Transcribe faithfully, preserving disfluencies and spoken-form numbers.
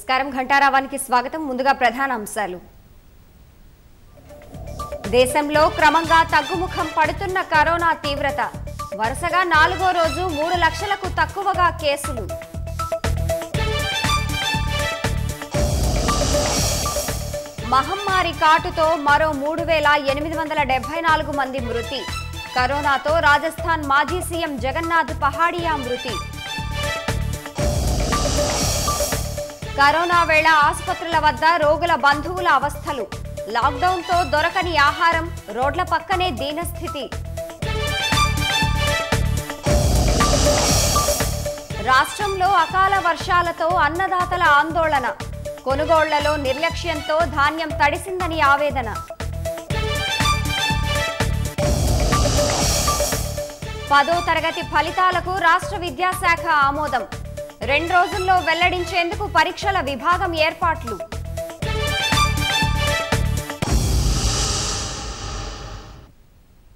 నమస్కారం ఘంటారావానికి స్వాగతం. ముందుగా ప్రధాన అంశాలు. దేశంలో క్రమంగా తగ్గుముఖం పడుతున్న కరోనా తీవ్రత. వరుసగా నాలుగో రోజు మూడు లక్షలకు తక్కువగా కేసులు. మహమ్మారి కాటుతో మరో మూడు వేల ఎనిమిది వందల డెబ్బై నాలుగు మంది మృతి. కరోనాతో రాజస్థాన్ మాజీ సీఎం జగన్నాథ్ పహాడియా మృతి. కరోనా వేళ ఆసుపత్రుల వద్ద రోగుల బంధువుల అవస్థలు. లాక్డౌన్తో దొరకని ఆహారం, రోడ్ల పక్కనే దీనస్థితి. రాష్ట్రంలో అకాల వర్షాలతో అన్నదాతల ఆందోళన. కొనుగోళ్లలో నిర్లక్ష్యంతో ధాన్యం తడిసిందని ఆవేదన. పదో తరగతి ఫలితాలకు రాష్ట్ర విద్యాశాఖ ఆమోదం. రెండు రోజుల్లో వెల్లడించేందుకు పరీక్షల విభాగం ఏర్పాట్లు.